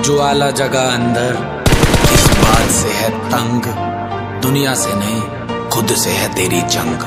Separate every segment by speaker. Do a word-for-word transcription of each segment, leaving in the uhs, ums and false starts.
Speaker 1: जो आला जगह अंदर किस बात से है तंग, दुनिया से नहीं खुद से है तेरी जंग।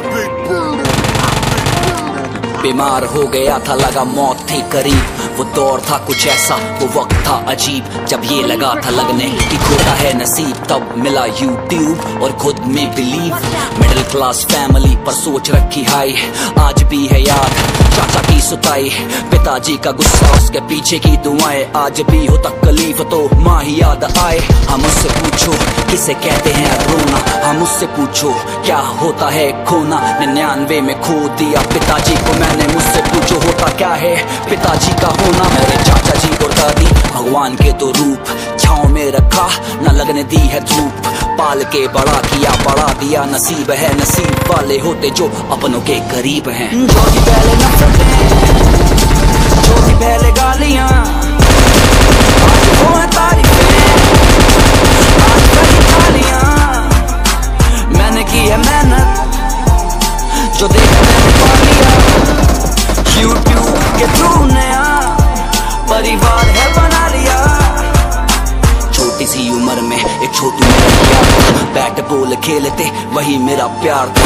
Speaker 2: बीमार हो गया था, लगा मौत थी करीब, वो दौर था कुछ ऐसा, वो वक्त था अजीब, जब ये लगा था लगने कि खोटा है नसीब, तब मिला यूट्यूब और खुद में बिलीव। मिडिल क्लास फैमिली पर सोच रखी हाई, आज भी है याद चाचा की सुताई, पिताजी का गुस्सा, उसके पीछे की दुआएं, आज भी हो तकलीफ तो माँ ही याद आए। हम उससे पूछो किसे कहते हैं रोना, हम उससे पूछो क्या होता है खोना, निन्यानवे में खो दिया पिताजी को मैंने, मुझसे पूछो होता क्या है पिताजी का होना। मेरे चाचा जी और दादी भगवान के तो रूप, छाँव में रखा न लगने दी है धूप, पाल के बड़ा किया बड़ा दिया नसीब है, नसीब वाले होते जो अपनों के करीब हैं। जो भी पहले नफरतें, जो भी पहले गालियां, आज वो है तारीफें, आज वही तालियां, मैंने की है मेहनत, जो देखा मैंने पा लिया, यूट्यूब के थ्रू नया परिवार है बना लिया। छोटी सी उम्र में एक छोटू मेरा प्यार, बैट बॉल खेलते वही मेरा प्यार था,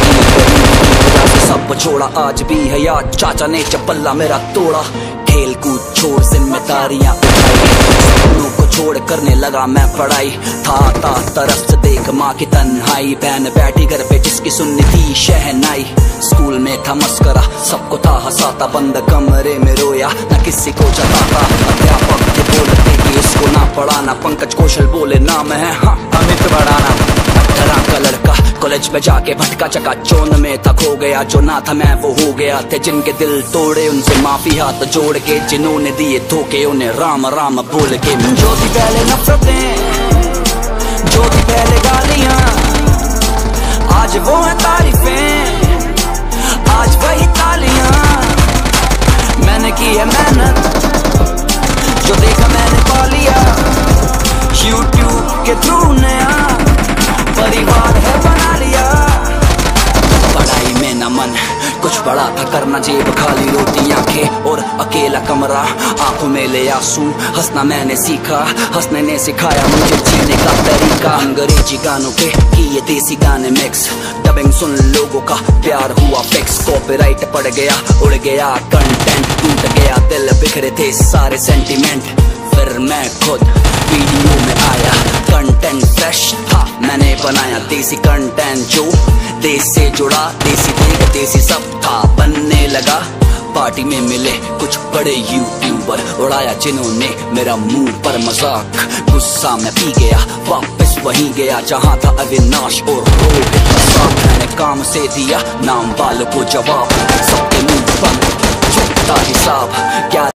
Speaker 2: सब छोड़ा आज भी है याद, चाचा ने चप्पला मेरा तोड़ा, खेल कूद छोड़ जिम्मेदारियां उठाई, सपनों को छोड़ करने लगा मैं पढ़ाई, था था तरफ से देख माँ की तन्हाई, बहन बैठी घर पे जिसकी सुननी थी शहनाई, स्कूल में था मस्करा सबको था हंसाता, बंद कमरे में रोया न किसी को जताता, अध्यापक थे बोलते कि इसको ना पढ़ाना, पंकज कौशल बोले नाम है हाँ अमित बढ़ाना, अठारह का लड़का कॉलेज में जाके भटका चका चौन में था, खो गया जो ना था मैं वो हो गया, थे जिनके दिल तोड़े उनसे माफी हाथ जोड़ के, जिन्होंने दिए धोखे उन्हें राम राम बोल के। जो थी पहले नफरतें, जो थी पहले गालियां, आज वो है तारीफें, आज वही तालियां, मैंने की है मेहनत, जो देखा मैंने पा लिया, यूट्यूब के थ्रू नया परिवार है बना लिया। पढ़ाई में न मन कुछ बड़ा था करना, जेब खाली रोटी आंखें और अकेला कमरा, आंखों में ले आंसू, हंसना मैंने सीखा, हंसने ने सिखाया मुझे जीने का तरीका, अंग्रेजी गानों पे किए देसी गाने मिक्स, डबिंग सुन लोगों का प्यार हुआ फिक्स, कॉपीराइट पड़ गया उड़ गया कंटेंट, टूट गया दिल बिखरे थे सारे सेंटीमेंट, फिर मैं खुद वीडियो में आया, कंटेंट फ्रेश था मैंने बनाया, देसी कंटेंट जो देश से जुड़ा, देसी देख देसी सब था बनने लगा, पार्टी में मिले कुछ बड़े यूट्यूबर, उड़ाया जिन्होंने मेरा मुंह पर मजाक, गुस्सा में पी गया वापस वहीं गया जहां था अविनाश और रोहित प्रसाद, मैंने काम से दिया नाम वालों को जवाब, सबके मुंह बंद चुकता हिसाब, क्या